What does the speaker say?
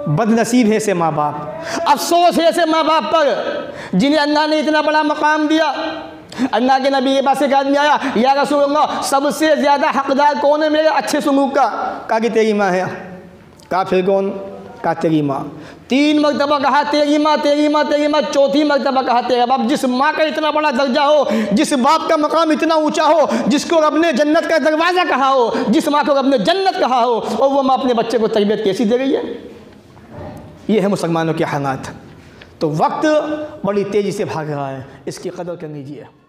बदनसीब है ऐसे माँ बाप, अफसोस है ऐसे माँ बाप पर जिन्हें अल्लाह ने इतना बड़ा मकाम दिया। अल्लाह के नबी के पास एक आदमी आया, या रसूल अल्लाह सबसे ज़्यादा हकदार कौन है मेरे अच्छे सलूक का? कहा कि तेरी माँ है। कहा फिर कौन? कहा तेरी माँ। 3 मरतबा कहा तेरी माँ, तेरी माँ, तेरी माँ। चौथी मरतबा कहा तेरा बाप। जिस माँ का इतना बड़ा दर्जा हो, जिस बाप का मकाम इतना ऊंचा हो, जिसको रब ने जन्नत का दरवाज़ा कहा हो, जिस माँ को रब ने जन्नत कहा हो, और वो माँ अपने बच्चे को तरबियत कैसी दे रही है? ये है मुसलमानों के हालात। तो वक्त बड़ी तेज़ी से भाग रहा है, इसकी कदर कर लीजिए।